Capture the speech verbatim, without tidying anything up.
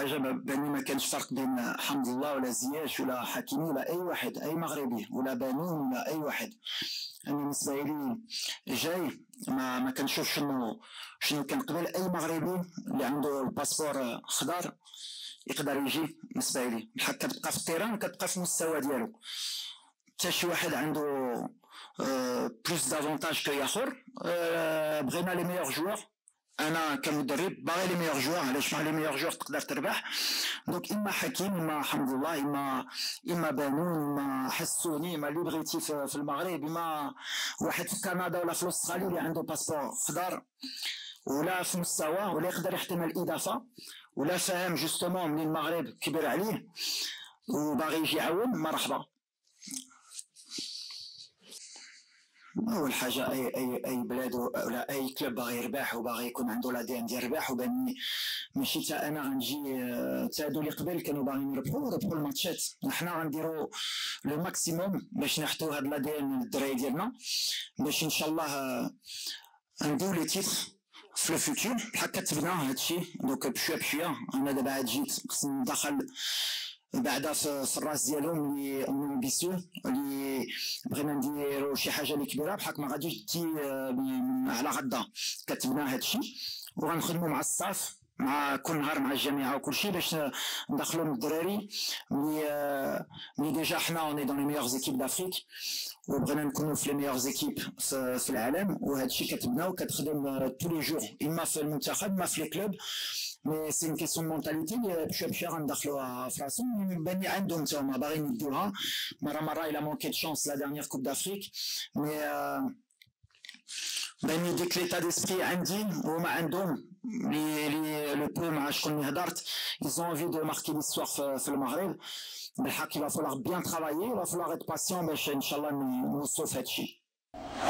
حاجه باني ما كانش فرق بين حمد الله ولا زياش ولا حكيمي ولا اي واحد، اي مغربي ولا بنون ولا اي واحد. انا بالنسبه لي جاي ما ما كنشوف شنو شنو كنقبل اي مغربي اللي عنده الباسبور خضر يقدر يجي. بالنسبه لي بحال كتبقى في التيران كتبقى في المستوى ديالو، حتى شي واحد عنده بلوس دافونتاج كو اخر. بغينا لي ميور جوار، انا كمدرب باغي لي ميور جوار، علاش مع لي ميور جوار تقدر تربح. دونك اما حكيم اما حمد الله اما اما بانون اما حسوني اما اللي بغيتي في المغرب، اما واحد في كندا ولا في استراليا اللي عنده باسبور خضر ولا في مستوى ولا يقدر يحتمل الاضافه ولا فاهم جوستومون من المغرب كبير عليه وباغي يجي يعاون، مرحبا. اول حاجه اي اي اي بلاد ولا اي كلوب باغي يربح وباغي يكون عنده لا دي ان ديال الربح، وباني ماشي حتى انا غنجي حتى هادو اللي قبل كانوا باغيين يربحوا يربحوا الماتشات، حنا غنديروا لو ماكسيموم باش نحطوا هاد لا دي ان للدراري ديالنا باش ان شاء الله نديو لي تيتر في لو فيتور بحال كتبنا هادشي. دونك بشويه بشويه انا دابا عاد جيت خصني ندخل بعدا في الراس ديالهم اللي امبيسيو اللي بغينا نديرو شي حاجه اللي كبيره بحال ما غاديش تجي على غدا. كتبنا هادشي وغنخدموا مع الصاف مع كل نهار مع الجامعه وكل شيء باش ندخلوا الدراري اللي اللي ديجا حنا اوني دون لي ميور زيكيب دافريك وبغينا نكونوا في لي ميور زيكيب في, في العالم. وهادشي كتبنا وكتخدم تو لي جور اما في المنتخب اما في لي كلوب. مي سي اون كيسيون دو مونتاليتي بشويه بشويه غندخلوها في راسهم، باني عندهم تا هما باغيين يديوها. مره مره الى مونكي دو شونس لا ديرنيير كوب دافريك، مي باني ديك ليتا ديسبري عندي وهما عندهم لي لي لو بو مع شكون اللي هضرت ils ont envie de marquer l'histoire في المغرب. بالحق il va falloir bien travailler, il va falloir être patient باش ان شاء الله نوصلوا في هادشي.